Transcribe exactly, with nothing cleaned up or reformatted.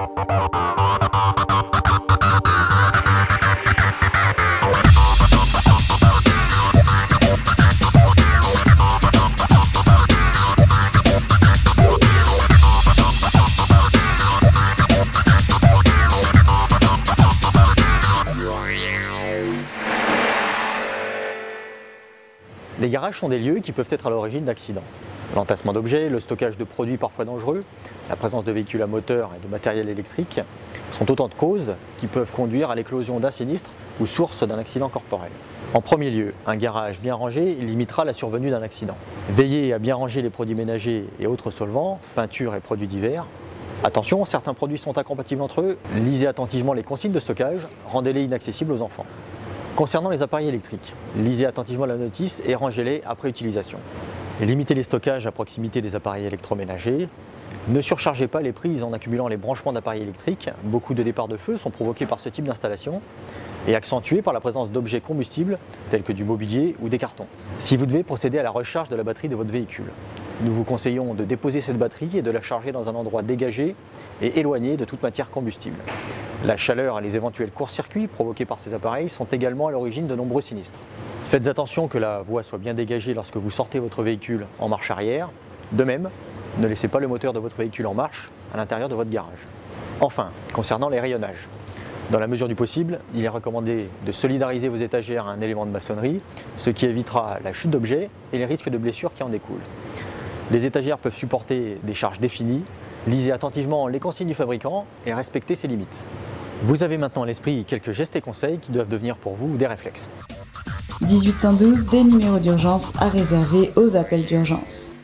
Les garages sont des lieux qui peuvent être à l'origine d'accidents. L'entassement d'objets, le stockage de produits parfois dangereux, la présence de véhicules à moteur et de matériel électrique sont autant de causes qui peuvent conduire à l'éclosion d'un sinistre ou source d'un accident corporel. En premier lieu, un garage bien rangé limitera la survenue d'un accident. Veillez à bien ranger les produits ménagers et autres solvants, peintures et produits divers. Attention, certains produits sont incompatibles entre eux. Lisez attentivement les consignes de stockage, rendez-les inaccessibles aux enfants. Concernant les appareils électriques, lisez attentivement la notice et rangez-les après utilisation. Limitez les stockages à proximité des appareils électroménagers. Ne surchargez pas les prises en accumulant les branchements d'appareils électriques. Beaucoup de départs de feu sont provoqués par ce type d'installation et accentués par la présence d'objets combustibles tels que du mobilier ou des cartons. Si vous devez procéder à la recharge de la batterie de votre véhicule, nous vous conseillons de déposer cette batterie et de la charger dans un endroit dégagé et éloigné de toute matière combustible. La chaleur et les éventuels courts-circuits provoqués par ces appareils sont également à l'origine de nombreux sinistres. Faites attention que la voie soit bien dégagée lorsque vous sortez votre véhicule en marche arrière. De même, ne laissez pas le moteur de votre véhicule en marche à l'intérieur de votre garage. Enfin, concernant les rayonnages, dans la mesure du possible, il est recommandé de solidariser vos étagères à un élément de maçonnerie, ce qui évitera la chute d'objets et les risques de blessures qui en découlent. Les étagères peuvent supporter des charges définies. Lisez attentivement les consignes du fabricant et respectez ses limites. Vous avez maintenant à l'esprit quelques gestes et conseils qui doivent devenir pour vous des réflexes. dix-huit cent douze, des numéros d'urgence à réserver aux appels d'urgence.